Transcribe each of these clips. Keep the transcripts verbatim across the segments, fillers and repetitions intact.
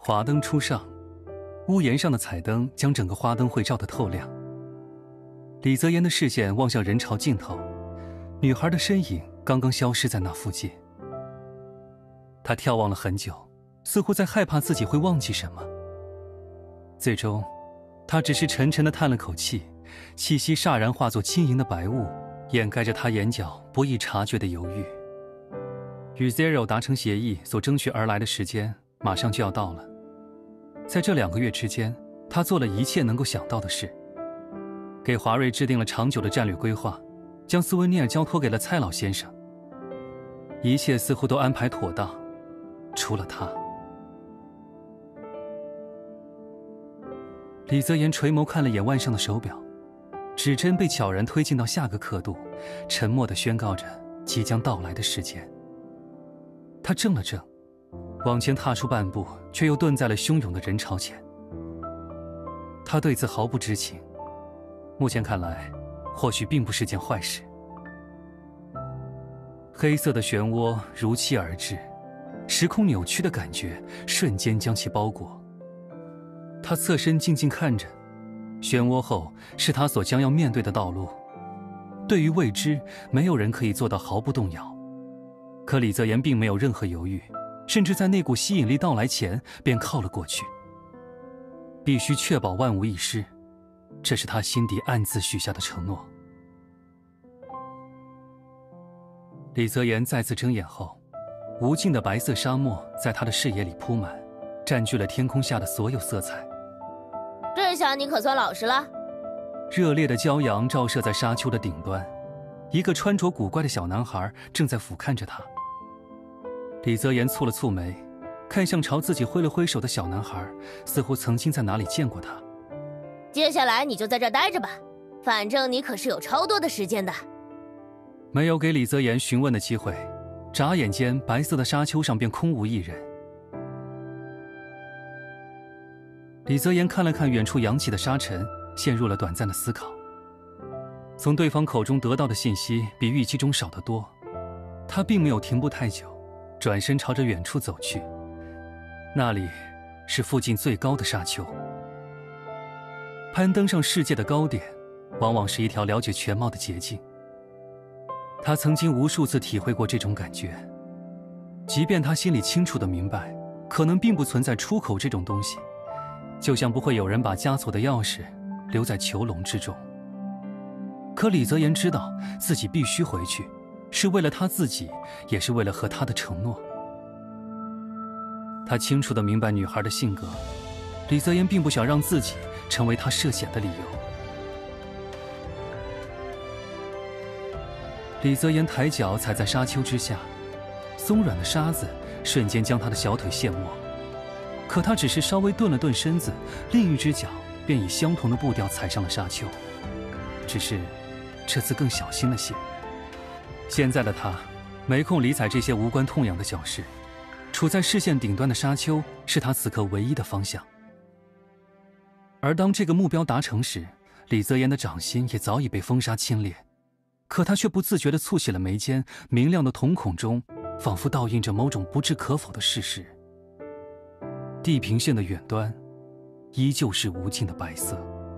华灯初上，屋檐上的彩灯将整个花灯会照得透亮。李泽言的视线望向人潮尽头，女孩的身影刚刚消失在那附近。他眺望了很久，似乎在害怕自己会忘记什么。最终，他只是沉沉地叹了口气，气息霎然化作轻盈的白雾，掩盖着他眼角不易察觉的犹豫。与 Zero 达成协议所争取而来的时间马上就要到了，在这两个月之间，他做了一切能够想到的事，给华瑞制定了长久的战略规划，将斯文尼尔交托给了蔡老先生。一切似乎都安排妥当，除了他。李泽言垂眸看了眼腕上的手表，指针被悄然推进到下个刻度，沉默地宣告着即将到来的时间。他怔了怔，往前踏出半步，却又顿在了汹涌的人潮前。他对此毫不知情，目前看来，或许并不是件坏事。黑色的漩涡如期而至，时空扭曲的感觉瞬间将其包裹。他侧身静静看着，漩涡后是他所将要面对的道路。对于未知，没有人可以做到毫不动摇。可李泽言并没有任何犹豫，甚至在那股吸引力到来前便靠了过去。必须确保万无一失，这是他心底暗自许下的承诺。李泽言再次睁眼后，无尽的白色沙漠在他的视野里铺满，占据了天空下的所有色彩。 这下你可算老实了。 热烈的骄阳照射在沙丘的顶端，一个穿着古怪的小男孩正在俯瞰着他。李泽言蹙了蹙眉，看向朝自己挥了挥手的小男孩，似乎曾经在哪里见过他。 接下来你就在这儿待着吧，反正你可是有超多的时间的。 没有给李泽言询问的机会，眨眼间白色的沙丘上便空无一人。李泽言看了看远处扬起的沙尘，陷入了短暂的思考。从对方口中得到的信息比预期中少得多，他并没有停步太久，转身朝着远处走去。那里是附近最高的沙丘。攀登上世界的高点，往往是一条了解全貌的捷径。他曾经无数次体会过这种感觉，即便他心里清楚地明白，可能并不存在出口这种东西，就像不会有人把枷锁的钥匙留在囚笼之中。可李泽言知道自己必须回去，是为了他自己，也是为了和他的承诺。他清楚地明白女孩的性格，李泽言并不想让自己成为他涉险的理由。李泽言抬脚踩在沙丘之下，松软的沙子瞬间将他的小腿陷没。可他只是稍微顿了顿身子，另一只脚便以相同的步调踩上了沙丘，只是这次更小心了些。现在的他没空理睬这些无关痛痒的小事，处在视线顶端的沙丘是他此刻唯一的方向。而当这个目标达成时，李泽言的掌心也早已被风沙侵裂，可他却不自觉地蹙起了眉间，明亮的瞳孔中仿佛倒映着某种不置可否的事实。地平线的远端依旧是无尽的白色。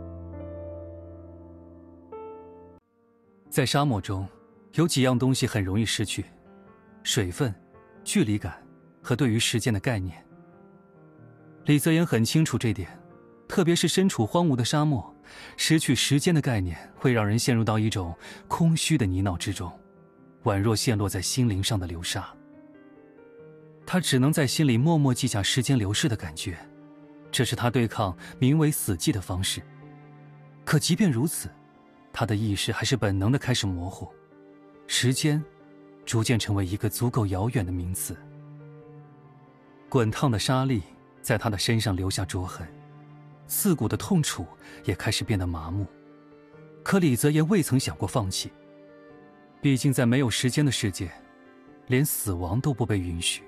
在沙漠中，有几样东西很容易失去：水分、距离感和对于时间的概念。李泽言很清楚这点，特别是身处荒芜的沙漠，失去时间的概念会让人陷入到一种空虚的泥淖之中，宛若陷落在心灵上的流沙。他只能在心里默默记下时间流逝的感觉，这是他对抗名为死寂的方式。可即便如此，他的意识还是本能地开始模糊，时间逐渐成为一个足够遥远的名词。滚烫的沙粒在他的身上留下灼痕，刺骨的痛楚也开始变得麻木。可李泽言未曾想过放弃，毕竟在没有时间的世界，连死亡都不被允许。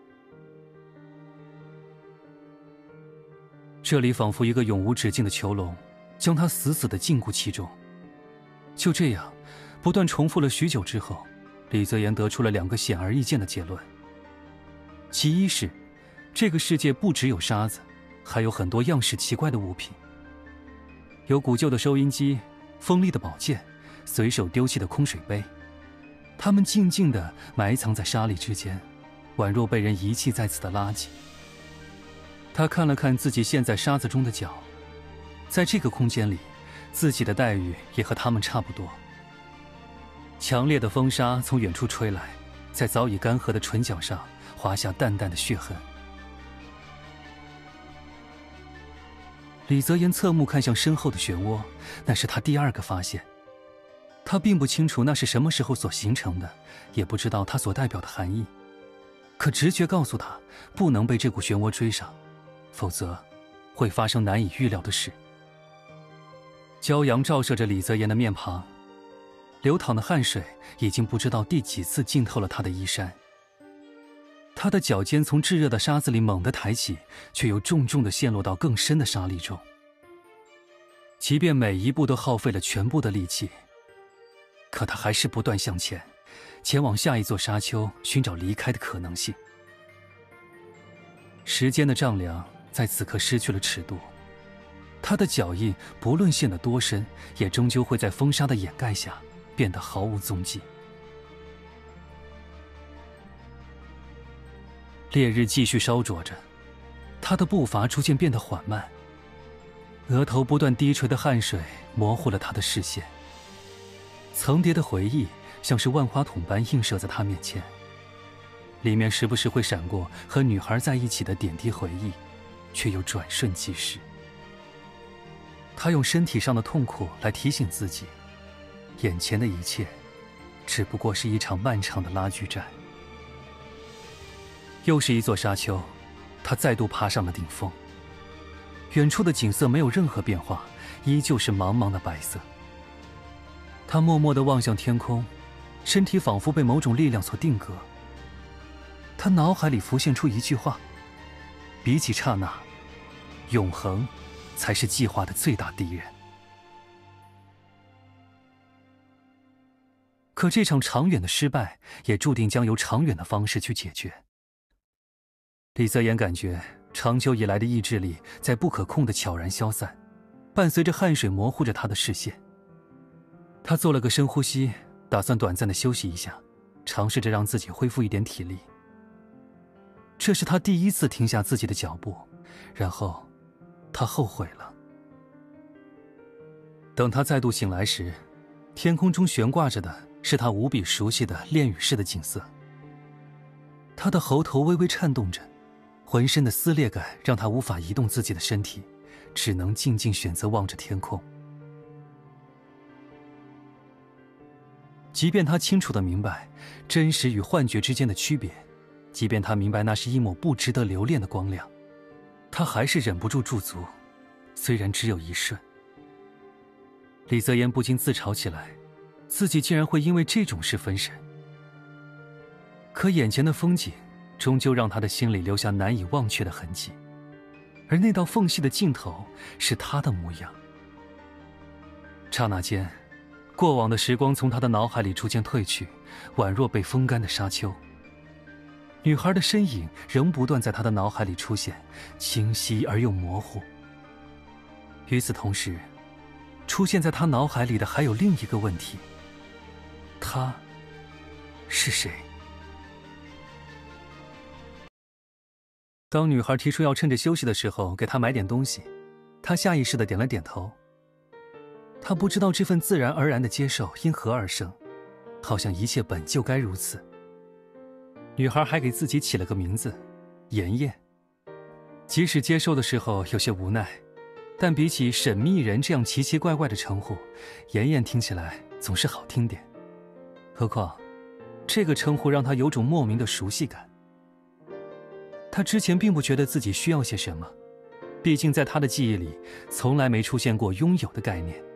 这里仿佛一个永无止境的囚笼，将他死死地禁锢其中。就这样，不断重复了许久之后，李泽言得出了两个显而易见的结论。其一是， 这个世界不只有沙子，还有很多样式奇怪的物品，有古旧的收音机、锋利的宝剑、随手丢弃的空水杯，它们静静地埋藏在沙砾之间，宛若被人遗弃在此的垃圾。他看了看自己陷在沙子中的脚，在这个空间里，自己的待遇也和他们差不多。强烈的风沙从远处吹来，在早已干涸的唇角上划下淡淡的血痕。李泽言侧目看向身后的漩涡，那是他第二个发现。他并不清楚那是什么时候所形成的，也不知道它所代表的含义，可直觉告诉他不能被这股漩涡追上，否则会发生难以预料的事。骄阳照射着李泽言的面庞，流淌的汗水已经不知道第几次浸透了他的衣衫。他的脚尖从炙热的沙子里猛地抬起，却又重重地陷落到更深的沙砾中。即便每一步都耗费了全部的力气，可他还是不断向前，前往下一座沙丘，寻找离开的可能性。时间的丈量在此刻失去了尺度，他的脚印不论陷得多深，也终究会在风沙的掩盖下变得毫无踪迹。烈日继续烧灼着，他的步伐逐渐变得缓慢，额头不断低垂的汗水模糊了他的视线。层叠的回忆像是万花筒般映射在他面前，里面时不时会闪过和女孩在一起的点滴回忆，却又转瞬即逝。他用身体上的痛苦来提醒自己，眼前的一切只不过是一场漫长的拉锯战。又是一座沙丘，他再度爬上了顶峰。远处的景色没有任何变化，依旧是茫茫的白色。他默默地望向天空，身体仿佛被某种力量所定格。他脑海里浮现出一句话：比起刹那，永恒才是计划的最大敌人。可这场长远的失败，也注定将由长远的方式去解决。李泽言感觉长久以来的意志力在不可控地悄然消散，伴随着汗水模糊着他的视线。他做了个深呼吸，打算短暂地休息一下，尝试着让自己恢复一点体力。这是他第一次停下自己的脚步，然后他后悔了。等他再度醒来时，天空中悬挂着的是他无比熟悉的恋与式的景色。他的喉头微微颤动着，浑身的撕裂感让他无法移动自己的身体，只能静静选择望着天空。即便他清楚地明白真实与幻觉之间的区别，即便他明白那是一抹不值得留恋的光亮，他还是忍不住驻足，虽然只有一瞬。李泽言不禁自嘲起来，自己竟然会因为这种事分神。可眼前的风景终究让他的心里留下难以忘却的痕迹，而那道缝隙的尽头是他的模样。刹那间，过往的时光从他的脑海里逐渐褪去，宛若被风干的沙丘。女孩的身影仍不断在他的脑海里出现，清晰而又模糊。与此同时，出现在他脑海里的还有另一个问题：他是谁？当女孩提出要趁着休息的时候给她买点东西，他下意识地点了点头。他不知道这份自然而然的接受因何而生，好像一切本就该如此。女孩还给自己起了个名字，妍妍。即使接受的时候有些无奈，但比起沈密人这样奇奇怪怪的称呼，妍妍听起来总是好听点。何况这个称呼让他有种莫名的熟悉感。他之前并不觉得自己需要些什么，毕竟在他的记忆里从来没出现过拥有的概念。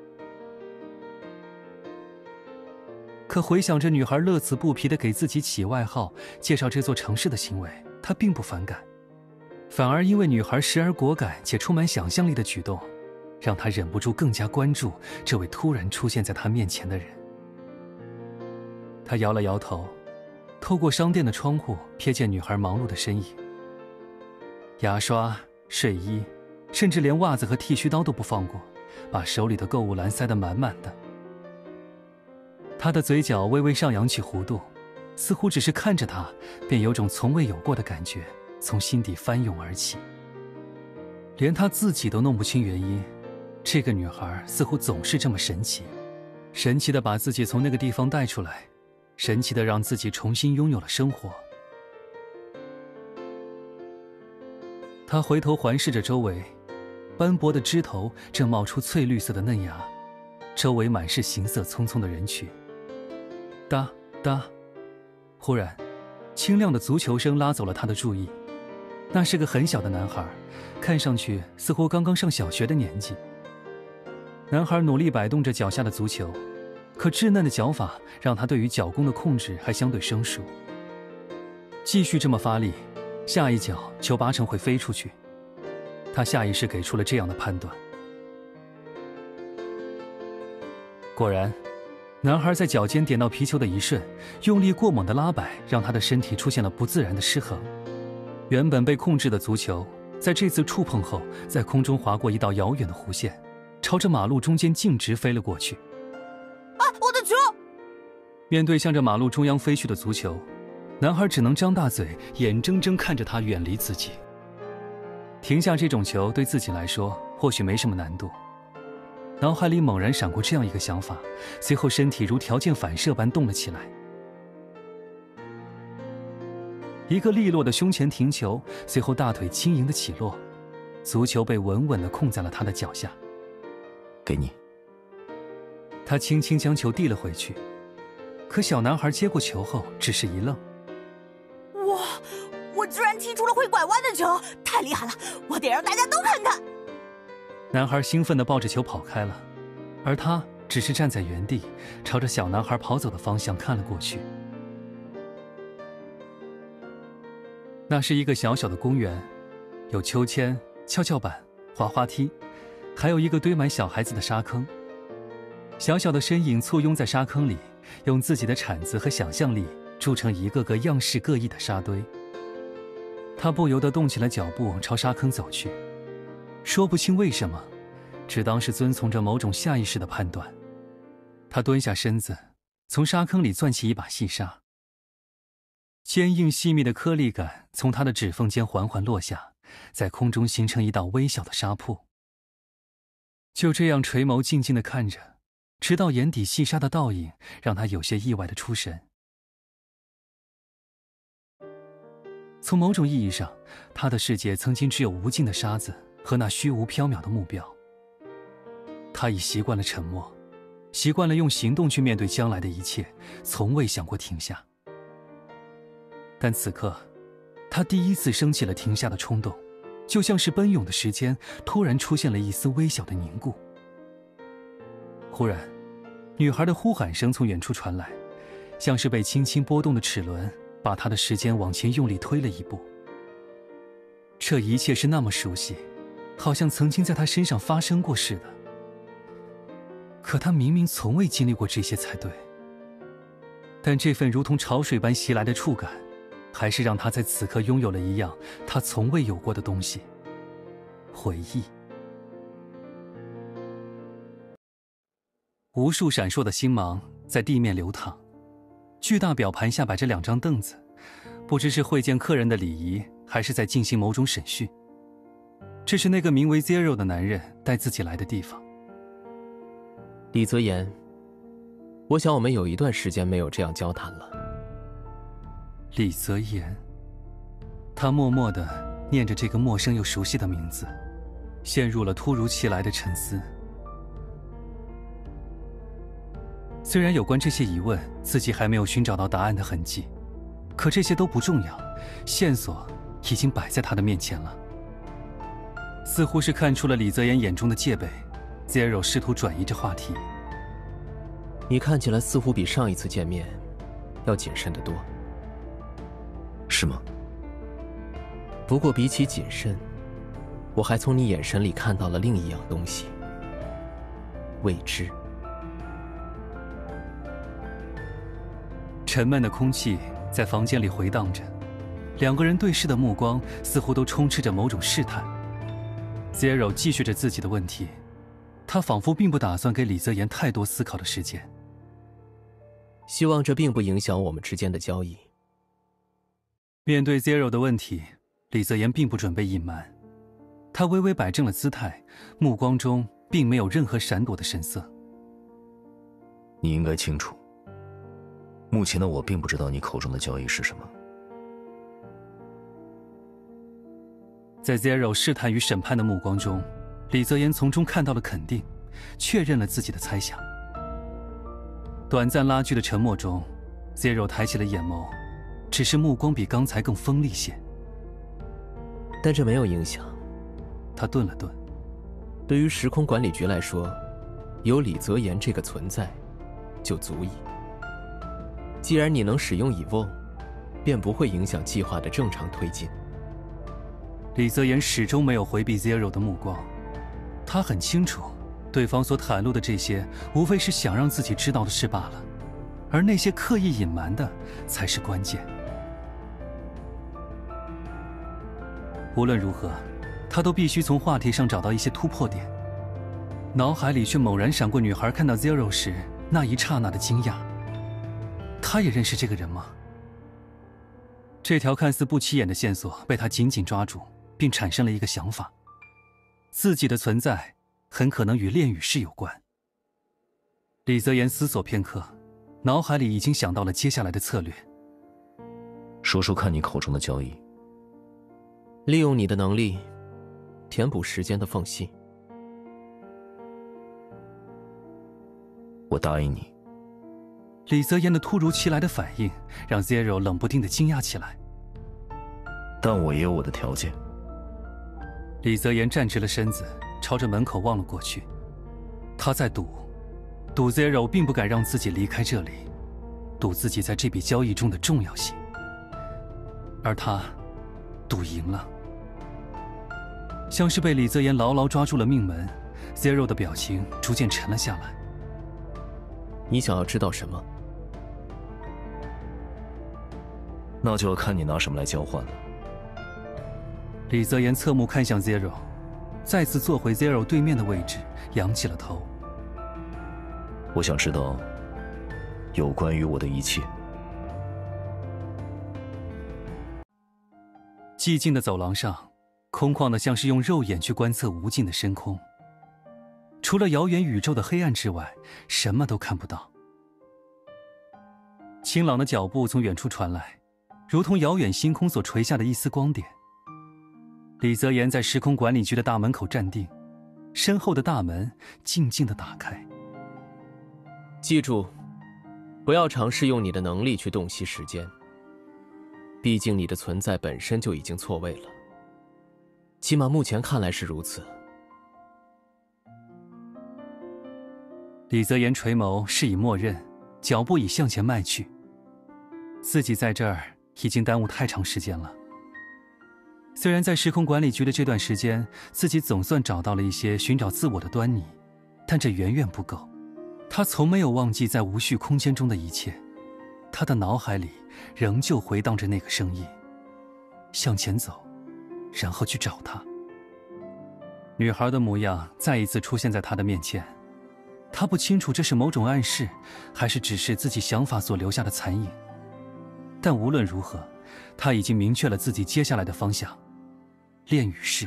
可回想着女孩乐此不疲地给自己起外号、介绍这座城市的行为，他并不反感，反而因为女孩时而果敢且充满想象力的举动，让他忍不住更加关注这位突然出现在他面前的人。他摇了摇头，透过商店的窗户瞥见女孩忙碌的身影。 牙刷、睡衣，甚至连袜子和剃须刀都不放过，把手里的购物篮塞得满满的。他的嘴角微微上扬起弧度，似乎只是看着他，便有种从未有过的感觉从心底翻涌而起。连他自己都弄不清原因，这个女孩似乎总是这么神奇，神奇地把自己从那个地方带出来，神奇地让自己重新拥有了生活。他回头环视着周围，斑驳的枝头正冒出翠绿色的嫩芽，周围满是行色匆匆的人群。哒哒，忽然，清亮的足球声拉走了他的注意。那是个很小的男孩，看上去似乎刚刚上小学的年纪。男孩努力摆动着脚下的足球，可稚嫩的脚法让他对于脚弓的控制还相对生疏。继续这么发力，下一脚球八成会飞出去。他下意识给出了这样的判断。果然，男孩在脚尖点到皮球的一瞬，用力过猛的拉摆让他的身体出现了不自然的失衡。原本被控制的足球，在这次触碰后，在空中划过一道遥远的弧线，朝着马路中间径直飞了过去。 啊，我的球！ 面对向着马路中央飞去的足球，男孩只能张大嘴，眼睁睁看着它远离自己。停下这种球对自己来说或许没什么难度。脑海里猛然闪过这样一个想法，随后身体如条件反射般动了起来。一个利落的胸前停球，随后大腿轻盈的起落，足球被稳稳地控在了他的脚下。 给你。 他轻轻将球递了回去，可小男孩接过球后只是一愣。 哇，我居然踢出了会拐弯的球，太厉害了，我得让大家都看看。 男孩兴奋地抱着球跑开了，而他只是站在原地，朝着小男孩跑走的方向看了过去。那是一个小小的公园，有秋千、跷跷板、滑滑梯，还有一个堆满小孩子的沙坑。小小的身影簇拥在沙坑里，用自己的铲子和想象力筑成一个个样式各异的沙堆。他不由得动起了脚步，朝沙坑走去。说不清为什么，只当是遵从着某种下意识的判断。他蹲下身子，从沙坑里攥起一把细沙。坚硬细密的颗粒感从他的指缝间缓缓落下，在空中形成一道微小的沙瀑。就这样垂眸静静地看着，直到眼底细沙的倒影让他有些意外地出神。从某种意义上，他的世界曾经只有无尽的沙子和那虚无缥缈的目标。他已习惯了沉默，习惯了用行动去面对将来的一切，从未想过停下。但此刻，他第一次升起了停下的冲动，就像是奔涌的时间突然出现了一丝微小的凝固。忽然，女孩的呼喊声从远处传来，像是被轻轻拨动的齿轮把他的时间往前用力推了一步。这一切是那么熟悉，好像曾经在他身上发生过似的。可他明明从未经历过这些才对。但这份如同潮水般袭来的触感，还是让他在此刻拥有了一样他从未有过的东西——回忆。无数闪烁的星芒在地面流淌，巨大表盘下摆着两张凳子，不知是会见客人的礼仪，还是在进行某种审讯。这是那个名为 Zero 的男人带自己来的地方。 李泽言，我想我们有一段时间没有这样交谈了。 李泽言，他默默地念着这个陌生又熟悉的名字，陷入了突如其来的沉思。虽然有关这些疑问自己还没有寻找到答案的痕迹，可这些都不重要，线索已经摆在他的面前了。似乎是看出了李泽言眼中的戒备， Zero 试图转移着话题。 你看起来似乎比上一次见面要谨慎得多。 是吗？ 不过比起谨慎，我还从你眼神里看到了另一样东西——未知。 沉闷的空气在房间里回荡着， 两个人对视的目光似乎都充斥着某种试探。Zero 继续着自己的问题，他仿佛并不打算给李泽言太多思考的时间。 希望这并不影响我们之间的交易。 面对 Zero 的问题，李泽言并不准备隐瞒，他微微摆正了姿态，目光中并没有任何闪躲的神色。 你应该清楚，目前的我并不知道你口中的交易是什么。 在 Zero 试探与审判的目光中，李泽言从中看到了肯定，确认了自己的猜想。短暂拉锯的沉默中 ，Zero 抬起了眼眸，只是目光比刚才更锋利些。 但这没有影响。 他顿了顿。 对于时空管理局来说，有李泽言这个存在，就足矣。既然你能使用以瓮，便不会影响计划的正常推进。 李泽言始终没有回避 Zero 的目光，他很清楚，对方所袒露的这些，无非是想让自己知道的事罢了，而那些刻意隐瞒的，才是关键。无论如何，他都必须从话题上找到一些突破点。脑海里却猛然闪过女孩看到 Zero 时那一刹那的惊讶。他也认识这个人吗？这条看似不起眼的线索被他紧紧抓住，并产生了一个想法：自己的存在很可能与恋与室有关。李泽言思索片刻，脑海里已经想到了接下来的策略。 说说看你口中的交易。 利用你的能力，填补时间的缝隙。 我答应你。 李泽言的突如其来的反应让 Zero 冷不丁地惊讶起来。 但我也有我的条件。 李泽言站直了身子，朝着门口望了过去。他在赌，赌 Zero 并不敢让自己离开这里，赌自己在这笔交易中的重要性。而他赌赢了。像是被李泽言牢牢抓住了命门， Zero 的表情逐渐沉了下来。 你想要知道什么？ 那就要看你拿什么来交换了。 李泽言侧目看向 Zero， 再次坐回 Zero 对面的位置，扬起了头。 我想知道有关于我的一切。 寂静的走廊上，空旷的像是用肉眼去观测无尽的深空。除了遥远宇宙的黑暗之外，什么都看不到。清朗的脚步从远处传来，如同遥远星空所垂下的一丝光点。李泽言在时空管理局的大门口站定，身后的大门静静地打开。 记住，不要尝试用你的能力去洞悉时间，毕竟你的存在本身就已经错位了，起码目前看来是如此。 李泽言垂眸，示意默认，脚步已向前迈去。自己在这儿已经耽误太长时间了。虽然在时空管理局的这段时间，自己总算找到了一些寻找自我的端倪，但这远远不够。他从没有忘记在无序空间中的一切，他的脑海里仍旧回荡着那个声音：向前走，然后去找他。女孩的模样再一次出现在他的面前。他不清楚这是某种暗示，还是只是自己想法所留下的残影。但无论如何，他已经明确了自己接下来的方向：恋与室。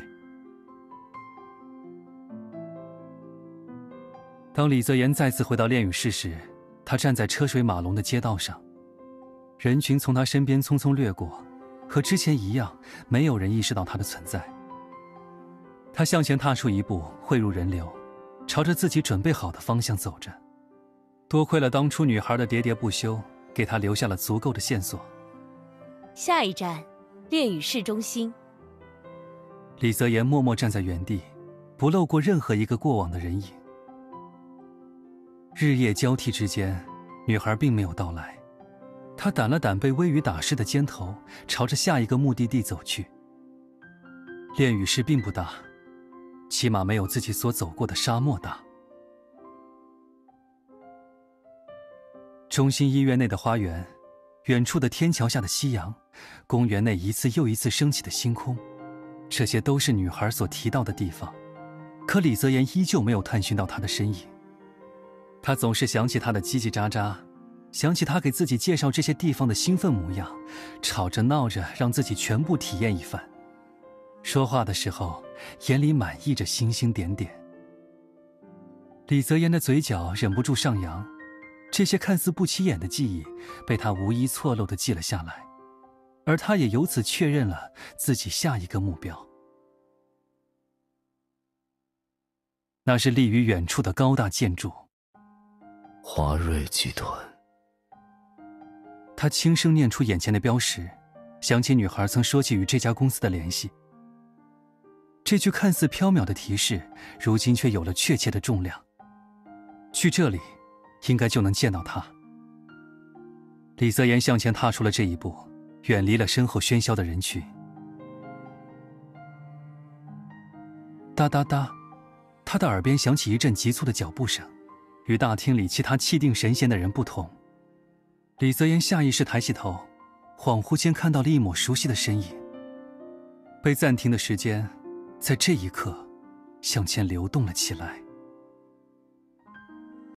当李泽言再次回到恋与室时，他站在车水马龙的街道上，人群从他身边匆匆掠过，和之前一样，没有人意识到他的存在。他向前踏出一步，汇入人流，朝着自己准备好的方向走着。多亏了当初女孩的喋喋不休，给他留下了足够的线索。 下一站，恋与室中心。 李泽言默默站在原地，不漏过任何一个过往的人影。日夜交替之间，女孩并没有到来。他掸了掸被微雨打湿的肩头，朝着下一个目的地走去。恋与室并不大，起码没有自己所走过的沙漠大。中心医院内的花园，远处的天桥下的夕阳， 公园内一次又一次升起的星空，这些都是女孩所提到的地方，可李泽言依旧没有探寻到她的身影。他总是想起她的叽叽喳喳，想起她给自己介绍这些地方的兴奋模样，吵着闹着让自己全部体验一番。说话的时候，眼里满溢着星星点点。李泽言的嘴角忍不住上扬，这些看似不起眼的记忆被他无一错漏地记了下来，而他也由此确认了自己下一个目标。那是立于远处的高大建筑， 华瑞集团。 他轻声念出眼前的标识，想起女孩曾说起与这家公司的联系。这句看似缥缈的提示，如今却有了确切的重量。去这里，应该就能见到他。李泽言向前踏出了这一步，远离了身后喧嚣的人群。哒哒哒，他的耳边响起一阵急促的脚步声，与大厅里其他气定神闲的人不同。李泽言下意识抬起头，恍惚间看到了一抹熟悉的身影。被暂停的时间，在这一刻，向前流动了起来。